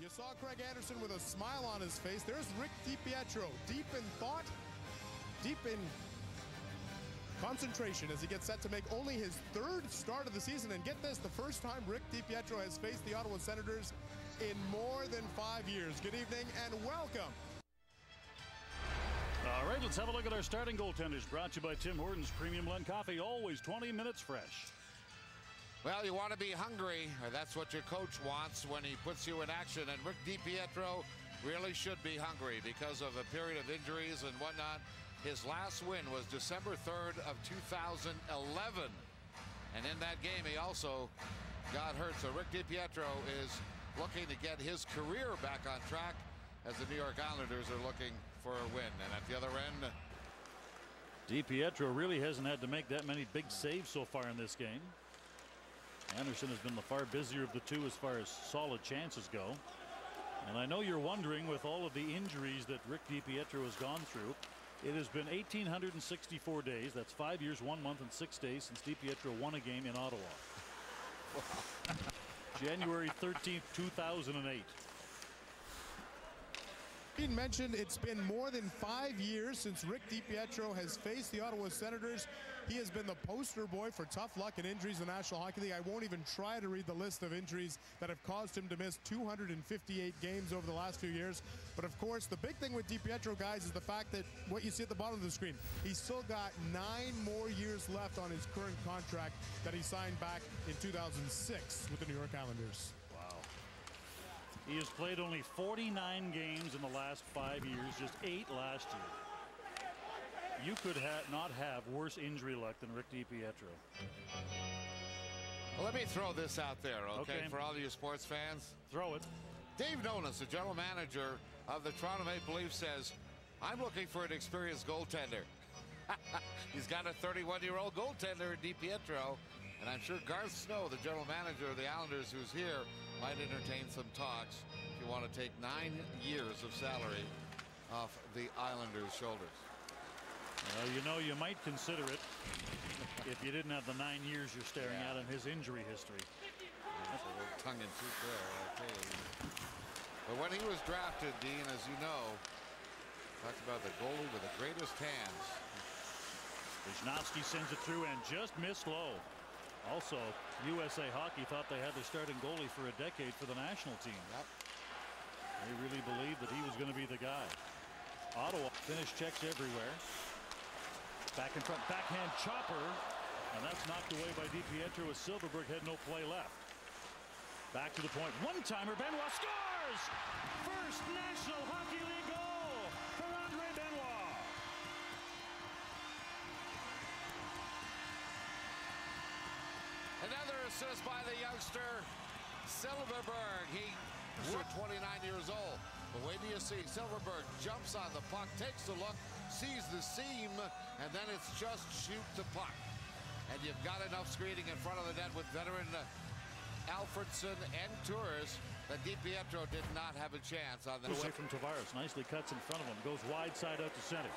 saw Craig Anderson with a smile on his face. There's Rick DiPietro, deep in thought, deep in concentration as he gets set to make only his third start of the season. And get this, the first time Rick DiPietro has faced the Ottawa Senators in more than 5 years. Good evening and welcome. All right, let's have a look at our starting goaltenders. Brought to you by Tim Hortons Premium Blend Coffee, always 20 minutes fresh. Well, you want to be hungry, or that's what your coach wants when he puts you in action. And Rick DiPietro really should be hungry because of a period of injuries and whatnot. His last win was December 3rd of 2011. And in that game, he also got hurt. So Rick DiPietro is looking to get his career back on track as the New York Islanders are looking for a win. And at the other end, DiPietro really hasn't had to make that many big saves so far in this game. Anderson has been the far busier of the two as far as solid chances go. And I know you're wondering, with all of the injuries that Rick DiPietro has gone through, it has been 1,864 days. That's 5 years, 1 month, and 6 days since DiPietro won a game in Ottawa. January 13th, 2008. Dean mentioned it's been more than 5 years since Rick DiPietro has faced the Ottawa Senators. He has been the poster boy for tough luck and injuries in the National Hockey League. I won't even try to read the list of injuries that have caused him to miss 258 games over the last few years. But of course, the big thing with DiPietro, guys, is the fact that what you see at the bottom of the screen, he's still got 9 more years left on his current contract that he signed back in 2006 with the New York Islanders. Wow. He has played only 49 games in the last 5 years, just 8 last year. You could not have worse injury luck than Rick DiPietro. well, let me throw this out there, okay, for all of you sports fans. Throw it. Dave Nonis, the general manager of the Toronto Maple Leafs, says, I'm looking for an experienced goaltender. He's got a 31-year-old goaltender, DiPietro, and I'm sure Garth Snow, the general manager of the Islanders, who's here, might entertain some talks if you want to take 9 years of salary off the Islanders' shoulders. Well, you know, you might consider it if you didn't have the 9 years you're staring at in his injury history. That's a little tongue-in-cheek there, I'll tell you. But when he was drafted, Dean, as you know, talked about the goalie with the greatest hands. Wisnowski sends it through and just missed low. Also, USA Hockey thought they had their starting goalie for a decade for the national team. Yep. They really believed that he was going to be the guy. Ottawa finished checks everywhere. Back in front, backhand chopper, and that's knocked away by DiPietro as Silverberg had no play left. Back to the point, one-timer, Benoit scores! First National Hockey League goal for Andre Benoit. Another assist by the youngster, Silverberg. He's 29 years old. But wait till you see, Silverberg jumps on the puck, takes a look, sees the seam, and then it's just shoot the puck. And you've got enough screening in front of the net with veteran Alfredson and Tours that DiPietro did not have a chance on that. Away from Tavares, nicely cuts in front of him, goes wide side out to center.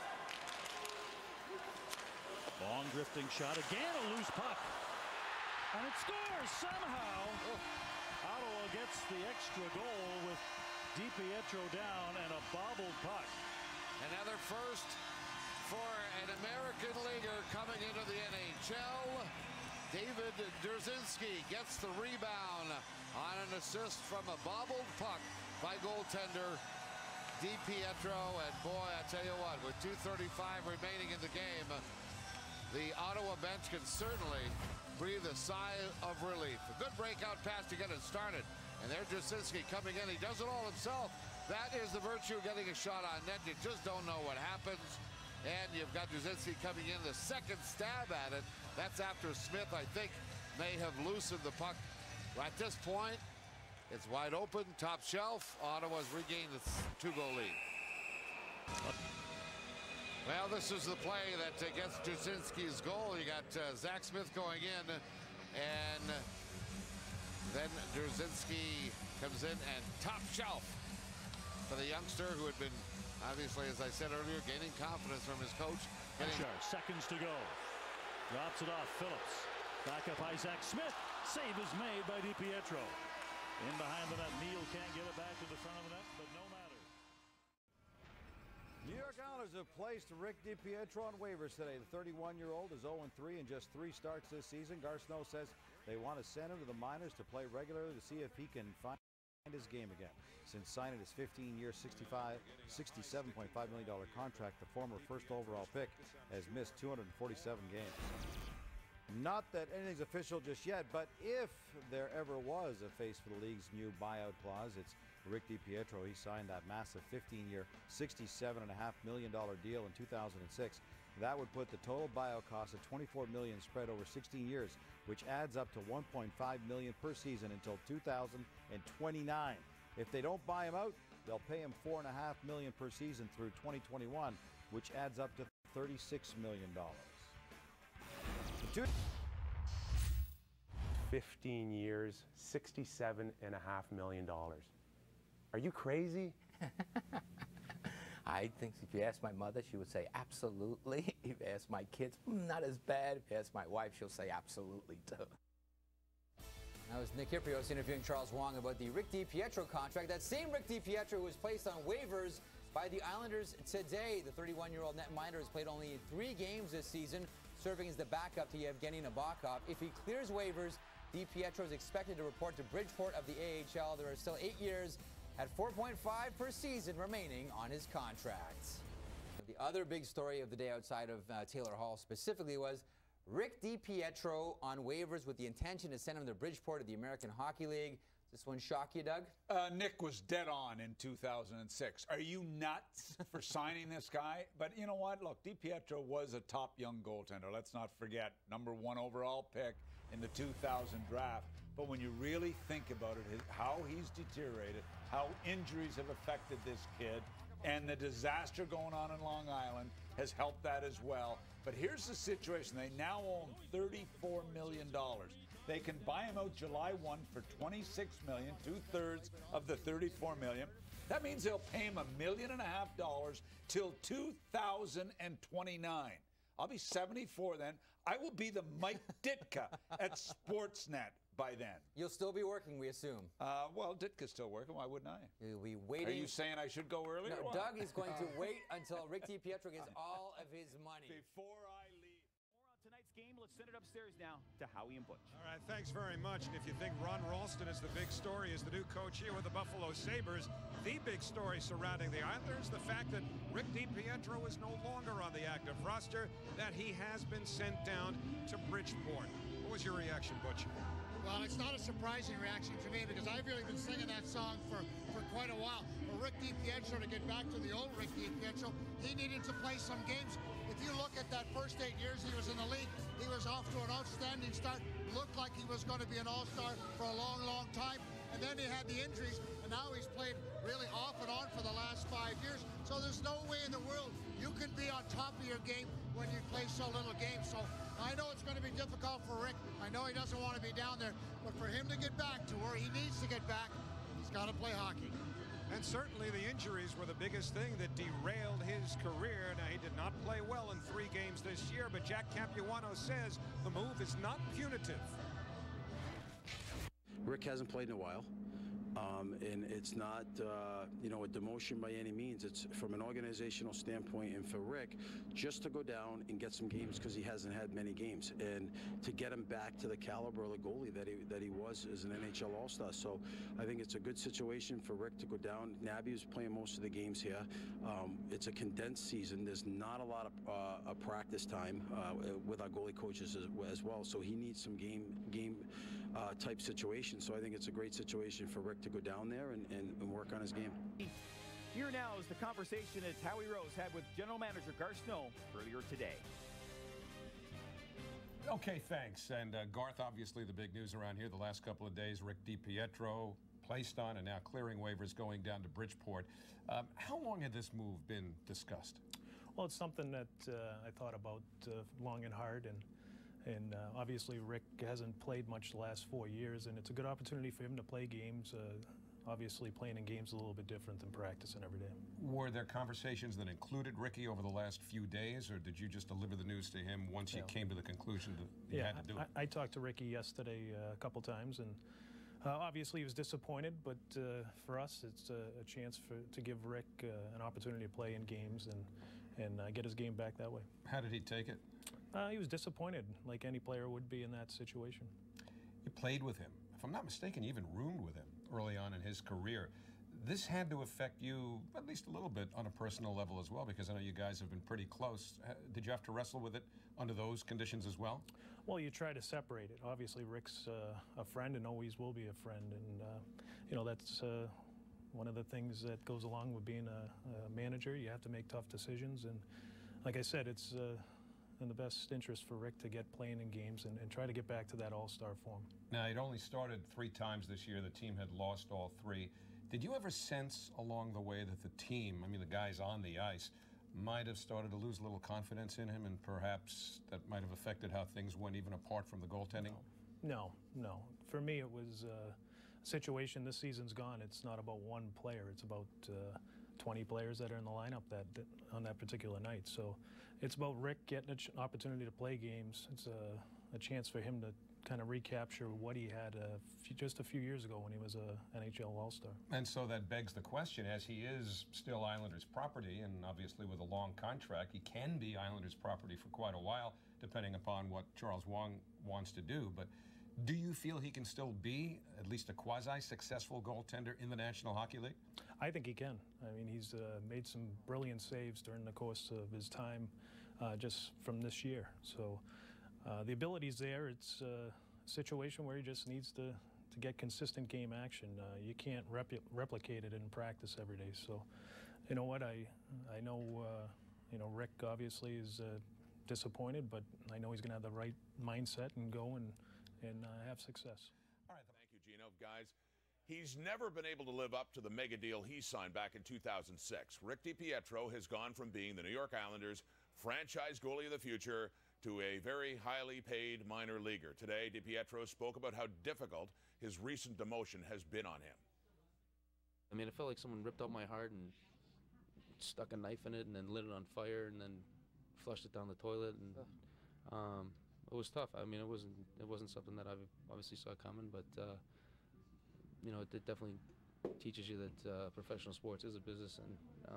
Long drifting shot, again a loose puck. And it scores somehow. Ottawa gets the extra goal with DiPietro down and a bobbled puck. Another first for an American leaguer coming into the NHL. David Derzinski gets the rebound on an assist from a bobbled puck by goaltender DiPietro. And boy, I tell you what, with 2:35 remaining in the game, the Ottawa bench can certainly breathe a sigh of relief. A good breakout pass to get it started. And there's Jasinski coming in. He does it all himself. That is the virtue of getting a shot on net. You just don't know what happens. And you've got Jasinski coming in. The second stab at it. That's after Smith, I think, may have loosened the puck. At this point, it's wide open, top shelf. Ottawa's regained the 2-goal lead. Well, this is the play that gets Jasinski's goal. You got Zach Smith going in, and then Derzinski comes in and top shelf for the youngster who had been, obviously, as I said earlier, gaining confidence from his coach. Seconds to go. Drops it off. Phillips. Back up Isaac Smith. Save is made by DiPietro. In behind the net, Neal can't get it back to the front. Islanders have placed Rick DiPietro on waivers today. The 31-year-old is 0-3 in just 3 starts this season. Garth says they want to send him to the minors to play regularly to see if he can find his game again. Since signing his 15-year, $67.5 million contract, the former first overall pick has missed 247 games. Not that anything's official just yet, but if there ever was a face for the league's new buyout clause, it's Rick DiPietro. He signed that massive 15-year, $67.5 million deal in 2006. That would put the total buyout cost at $24 million spread over 16 years, which adds up to $1.5 million per season until 2029. If they don't buy him out, they'll pay him $4.5 million per season through 2021, which adds up to $36 million. 15 years, $67.5 million. Are you crazy? I think if you ask my mother, she would say absolutely. If you ask my kids, not as bad. If you ask my wife, she'll say absolutely too. That was Nick Kiprios interviewing Charles Wong about the Rick DiPietro contract. That same Rick DiPietro was placed on waivers by the Islanders today. The 31-year-old netminder has played only 3 games this season, serving as the backup to Yevgeny Nabokov. If he clears waivers, DiPietro is expected to report to Bridgeport of the AHL. There are still 8 years at $4.5 per season remaining on his contract. The other big story of the day outside of Taylor Hall specifically was Rick DiPietro on waivers with the intention to send him to Bridgeport of the American Hockey League. Does this one shock you, Doug? Nick was dead on in 2006. Are you nuts for signing this guy? But you know what? Look, DiPietro was a top young goaltender. Let's not forget, #1 overall pick in the 2000 draft. But when you really think about it, how he's deteriorated, how injuries have affected this kid, and the disaster going on in Long Island has helped that as well. But here's the situation. They now own $34 million. They can buy him out July 1 for $26 million, 2/3 of the $34 million. That means they'll pay him $1.5 million till 2029. I'll be 74 then. I will be the Mike Ditka at Sportsnet by then. You'll still be working, we assume. Well, Ditka's still working. Why wouldn't I? You'll be waiting. Are you saying I should go earlier? No, Doug is going to wait until Rick DiPietro gets all of his money. Before I leave. More on tonight's game. Let's send it upstairs now to Howie and Butch. All right, thanks very much. And if you think Ron Ralston is the big story as the new coach here with the Buffalo Sabres, the big story surrounding the Islanders, the fact that Rick DiPietro is no longer on the active roster, that he has been sent down to Bridgeport. What was your reaction, Butch? Well, it's not a surprising reaction to me because I've really been singing that song for quite a while. For Rick DiPietro to get back to the old Rick DiPietro, he needed to play some games. If you look at that first 8 years he was in the league, he was off to an outstanding start. Looked like he was going to be an all-star for a long, long time. And then he had the injuries, and now he's played really off and on for the last 5 years. So there's no way in the world you can be on top of your game when you play so little games. So I know it's going to be difficult for Rick. I know he doesn't want to be down there. But for him to get back to where he needs to get back, he's got to play hockey. And certainly the injuries were the biggest thing that derailed his career. Now, he did not play well in 3 games this year, but Jack Cupuano says the move is not punitive. Rick hasn't played in a while, and it's not, you know, a demotion by any means. It's from an organizational standpoint, and for Rick, just to go down and get some games because he hasn't had many games, and to get him back to the caliber of the goalie that he was as an NHL All-Star. So I think it's a good situation for Rick to go down. Nabby was playing most of the games here. It's a condensed season. There's not a lot of practice time with our goalie coaches as well. So he needs some game type situation. So I think it's a great situation for Rick to go down there and work on his game. Here now is the conversation that Howie Rose had with General Manager Garth earlier today. Okay, thanks. And Garth, obviously the big news around here the last couple of days, Rick DiPietro placed on and now clearing waivers going down to Bridgeport. How long had this move been discussed? Well, it's something that I thought about long and hard, and obviously Rick hasn't played much the last 4 years, and it's a good opportunity for him to play games. Obviously playing in games is a little bit different than practicing every day. Were there conversations that included Ricky over the last few days, or did you just deliver the news to him once you came to the conclusion that he had to do it? I talked to Ricky yesterday a couple times, and obviously he was disappointed, but for us it's a chance to give Rick an opportunity to play in games, get his game back that way. How did he take it? He was disappointed, like any player would be in that situation. You played with him. If I'm not mistaken, you even roomed with him early on in his career. This had to affect you at least a little bit on a personal level as well, because I know you guys have been pretty close. Did you have to wrestle with it under those conditions as well? Well, you try to separate it. Obviously, Rick's a friend and always will be a friend, and you know, that's one of the things that goes along with being a manager. You have to make tough decisions, and like I said, it's in the best interest for Rick to get playing in games and try to get back to that all-star form. Now, he'd only started 3 times this year. The team had lost all 3. Did you ever sense along the way that the team, I mean the guys on the ice, might have started to lose a little confidence in him, and perhaps that might have affected how things went even apart from the goaltending? No. For me, it was a situation. This season's gone. It's not about one player. It's about 20 players that are in the lineup on that particular night. So it's about Rick getting an opportunity to play games. It's a chance for him to kind of recapture what he had just a few years ago when he was a NHL All-Star. And so that begs the question, as he is still Islanders property, and obviously with a long contract, he can be Islanders property for quite a while, depending upon what Charles Wang wants to do. But do you feel he can still be at least a quasi-successful goaltender in the National Hockey League? I think he can. I mean, he's made some brilliant saves during the course of his time just from this year. So the ability's there. It's a situation where he just needs to get consistent game action. You can't replicate it in practice every day. So, you know what? I know you know, Rick obviously is disappointed, but I know he's going to have the right mindset and go and have success. All right, thank you, Gino. Guys, he's never been able to live up to the mega deal he signed back in 2006. Rick DiPietro has gone from being the New York Islanders' franchise goalie of the future to a very highly paid minor leaguer. Today, DiPietro spoke about how difficult his recent demotion has been on him. I mean, it felt like someone ripped out my heart and stuck a knife in it and then lit it on fire and then flushed it down the toilet. And it was tough. I mean, it wasn't something that I obviously saw coming, but you know, it definitely teaches you that professional sports is a business, and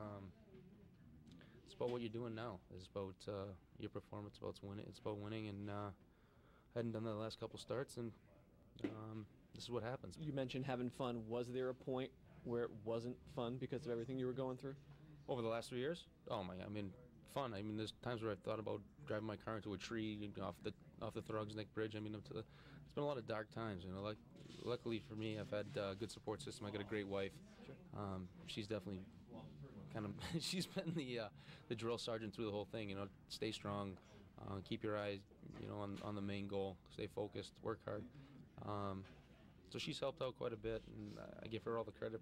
it's about what you're doing now. It's about your performance. It's about winning, and I hadn't done that the last couple starts, and this is what happens. You mentioned having fun. Was there a point where it wasn't fun because of everything you were going through? Over the last 3 years? Oh my! I mean, fun. I mean, there's times where I've thought about driving my car into a tree off the Throgsneck Bridge. I mean, it's been a lot of dark times. You know, like luckily for me, I've had a good support system. I got a great wife. She's definitely kind of she's been the drill sergeant through the whole thing. You know, stay strong, keep your eyes, you know, on the main goal, stay focused, work hard. So she's helped out quite a bit, and I give her all the credit.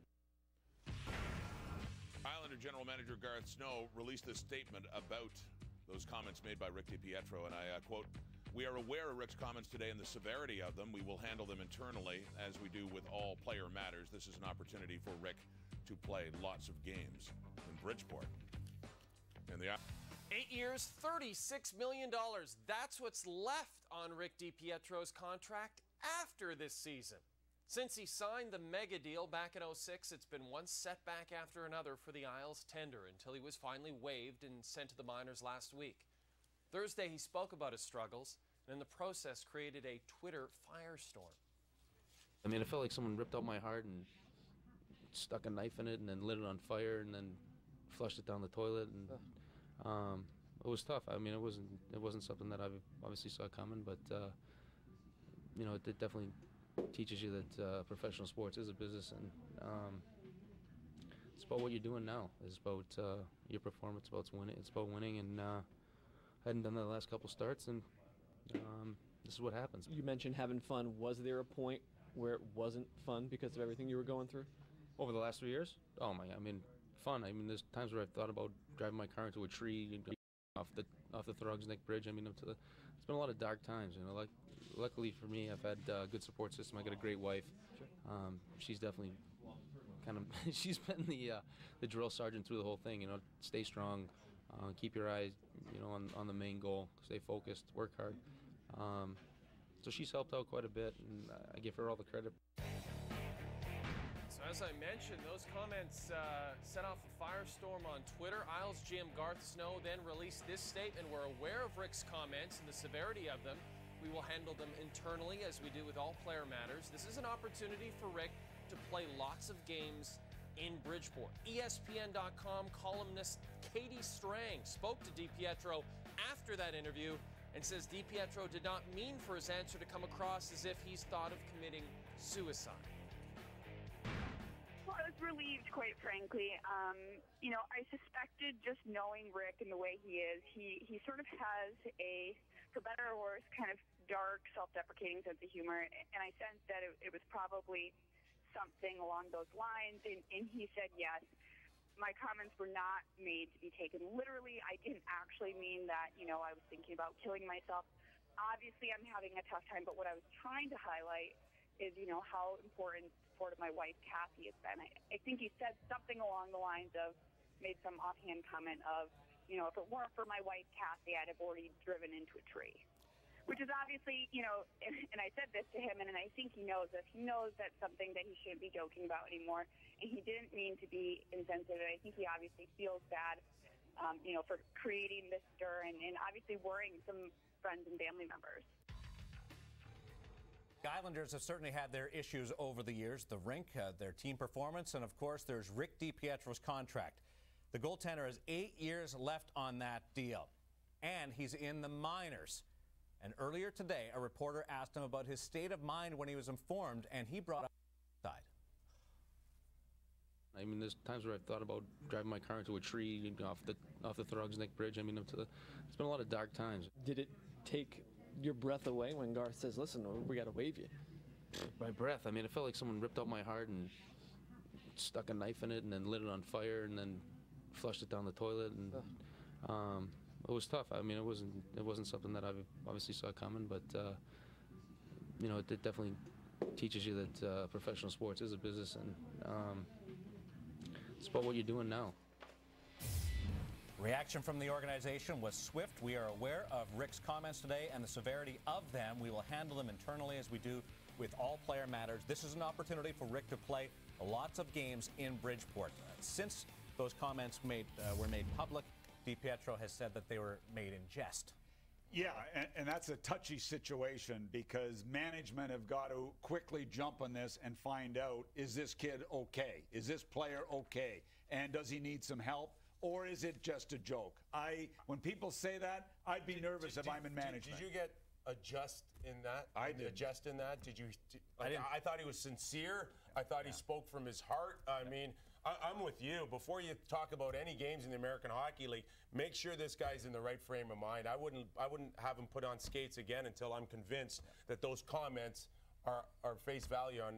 Islander General Manager Garth Snow released a statement about those comments made by Rick DiPietro, and I quote, "We are aware of Rick's comments today and the severity of them. We will handle them internally, as we do with all player matters. This is an opportunity for Rick to play lots of games in Bridgeport." And 8 years, $36 million. That's what's left on Rick DiPietro's contract after this season. Since he signed the mega deal back in '06, it's been one setback after another for the Isles tender until he was finally waived and sent to the minors last week. Thursday, he spoke about his struggles, and in the process created a Twitter firestorm. I mean, it felt like someone ripped out my heart and stuck a knife in it and then lit it on fire and then flushed it down the toilet. And it was tough. I mean, it wasn't something that I obviously saw coming, but you know, it definitely teaches you that professional sports is a business, and it's about what you're doing now. It's about your performance. It's about winning, and I hadn't done that the last couple starts, and this is what happens. You mentioned having fun. Was there a point where it wasn't fun because of everything you were going through? Over the last 3 years? Oh my! I mean, fun. I mean, there's times where I've thought about driving my car into a tree off the Throgsneck Bridge. I mean, it's been a lot of dark times. You know, like luckily for me, I've had a good support system. I got a great wife. She's definitely kind of she's been the drill sergeant through the whole thing. You know, stay strong, keep your eyes, you know, on the main goal, stay focused, work hard. So she's helped out quite a bit, and I give her all the credit. So As I mentioned, those comments set off a firestorm on Twitter. Isles GM Garth Snow then released this statement. We're aware of Rick's comments and the severity of them. We will handle them internally as we do with all player matters. This is an opportunity for Rick to play lots of games in Bridgeport. ESPN.com columnist Katie Strang spoke to DiPietro after that interview and says DiPietro did not mean for his answer to come across as if he's thought of committing suicide. Well, I was relieved, quite frankly. You know, I suspected, just knowing Rick and the way he is, he sort of has a, for better or worse, kind of dark, self-deprecating sense of humor, and I sensed that it was probably something along those lines, and he said yes. My comments were not made to be taken literally. I didn't actually mean that, you know, I was thinking about killing myself. Obviously, I'm having a tough time, but what I was trying to highlight is, you know, how important support of my wife, Kathy, has been. I think he said something along the lines of, made some offhand comment of, you know, if it weren't for my wife, Kathy, I'd have already driven into a tree. Which is obviously, you know, and I said this to him, and I think he knows this. He knows that's something that he shouldn't be joking about anymore, and he didn't mean to be insensitive. I think he obviously feels bad, you know, for creating this stir and obviously worrying some friends and family members. The Islanders have certainly had their issues over the years. The rink, their team performance, and of course, there's Rick DiPietro's contract. The goaltender has 8 years left on that deal, and he's in the minors. And earlier today, a reporter asked him about his state of mind when he was informed, and he brought up side. I mean, there's times where I've thought about driving my car into a tree off the Thrugs Neck Bridge. I mean, it's been a lot of dark times. Did it take your breath away when Garth says, listen, we got to waive you? My breath. I mean, it felt like someone ripped out my heart and stuck a knife in it and then lit it on fire and then flushed it down the toilet. And it was tough. I mean, it wasn't something that I obviously saw coming, but you know, it definitely teaches you that professional sports is a business, and it's about what you're doing now. Reaction from the organization was swift. We are aware of Rick's comments today and the severity of them. We will handle them internally as we do with all player matters. This is an opportunity for Rick to play lots of games in Bridgeport. Since those comments were made public, DiPietro has said that they were made in jest. Yeah, and that's a touchy situation because management have got to quickly jump on this and find out, is this kid okay? Is this player okay? And does he need some help? Or is it just a joke? When people say that, I'd be nervous if I'm in management. Did you get a jest in that? I did. A jest in that? Did you? I thought he was sincere. I thought he spoke from his heart. I mean, I'm with you. Before you talk about any games in the American Hockey League, make sure this guy's in the right frame of mind. I wouldn't have him put on skates again until I'm convinced that those comments are face value on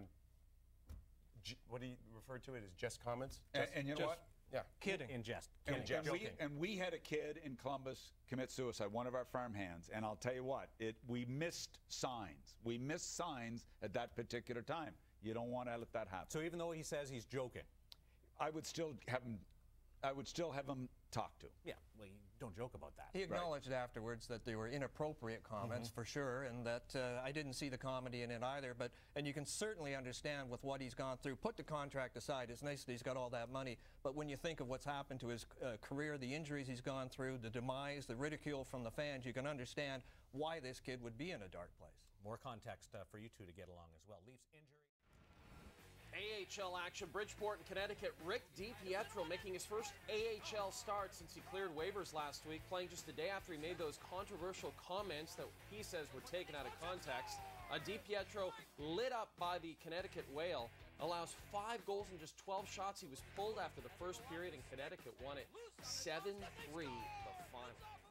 what do you refer to it as, just comments? And you know what? Yeah, kidding. In jest. And we had a kid in Columbus commit suicide, one of our farm hands, and I'll tell you what, we missed signs. We missed signs at that particular time. You don't want to let that happen. So even though he says he's joking, I would still have him talk to. Yeah, well, you don't joke about that. He acknowledged afterwards that they were inappropriate comments for sure, and that I didn't see the comedy in it either. And you can certainly understand with what he's gone through. Put the contract aside. It's nice that he's got all that money, but when you think of what's happened to his career, the injuries he's gone through, the demise, the ridicule from the fans, you can understand why this kid would be in a dark place. More context for you two to get along as well. Leafs injury. AHL action, Bridgeport and Connecticut. Rick DiPietro making his first AHL start since he cleared waivers last week, playing just a day after he made those controversial comments that he says were taken out of context. DiPietro, lit up by the Connecticut Whale, allows 5 goals in just 12 shots. He was pulled after the first period, and Connecticut won it 7-3 the final.